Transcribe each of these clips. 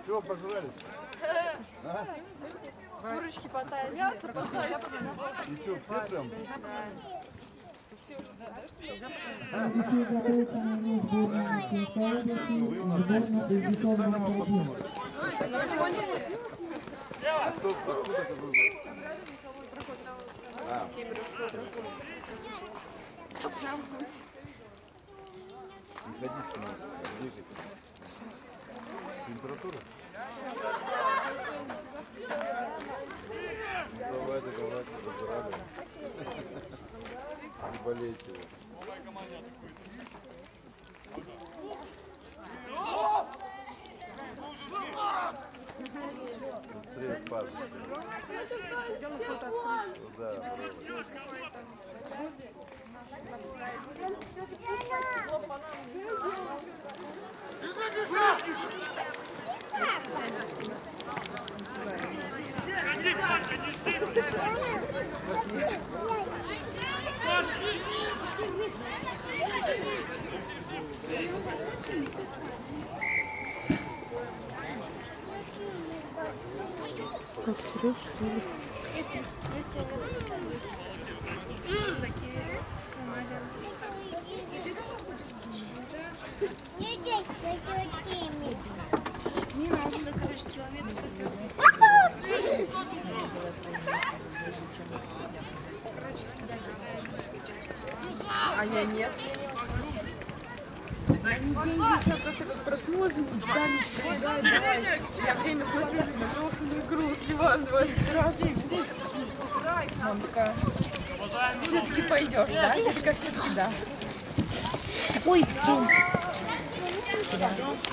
Чего пожрались? Курочки потают, мясо потают. И что, все прям? Вы у нас специально потом. Откуда ты выбрал? Не ходить к нам, двигать. Температура? Давай, забирали. Не болейте. Быстрее пас. Да, Как вперед, что ли? Не надо, короче, километр. А я нет. Они день вечер просто как проснулась, Данечка, давай. Я время смотрю на игру, сливаем 20 раз. Мама такая, все-таки пойдешь, да? Это как всегда. Ой, сон. Да.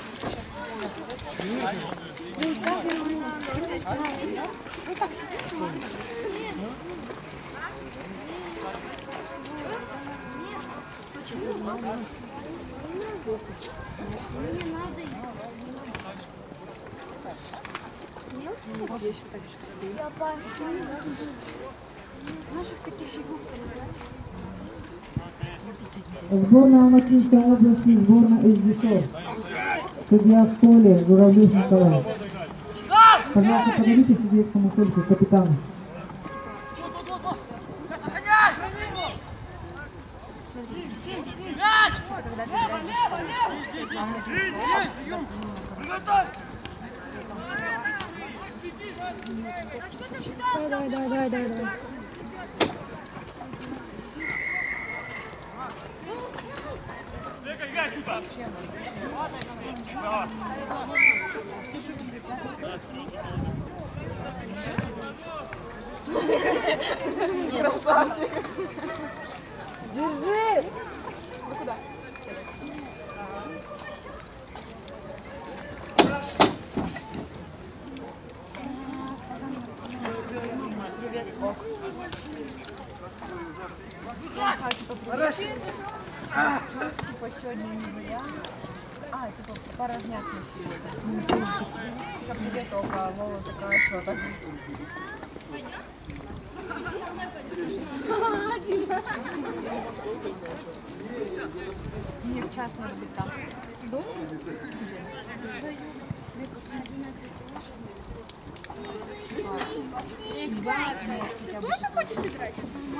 Сборная Алматинской области, сборная СДСО. Судья в поле, Журавлев Николай. Пожалуйста, подойдите к судейскому столику, капитан. Давай. Красавчик. Держи. Ну куда? Хорошо. Типа сегодня не была. Типа порожнять не как тебе только Лола такая, что так. Мне в час надо быть там. Ты тоже хочешь играть?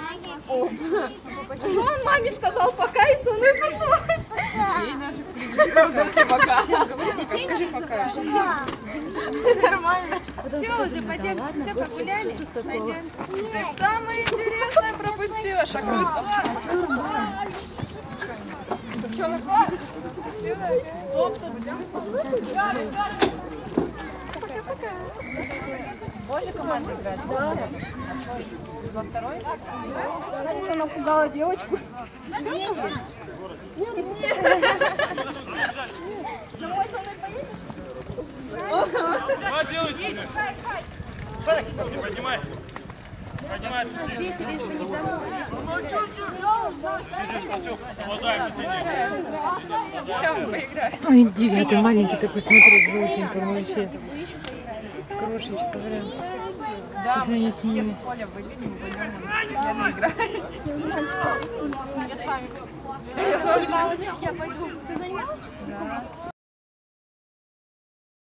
Все, он маме сказал пока, и со мной пошел. Скажи пока. Нормально. Все, уже пойдем, все погуляли. Пойдем. Самое интересное пропустила. Боже, команда играет. Да. Во второй? Она напугала девочку. Нет. Домой со мной поедешь? Давай делайте. Поднимай. Поднимай. Ой, девятый, маленький такой, смотри, желтенький, он вообще крошечка, прям. Да, мы сейчас все в поле выйдем, играть. Я с вами. Я пойду.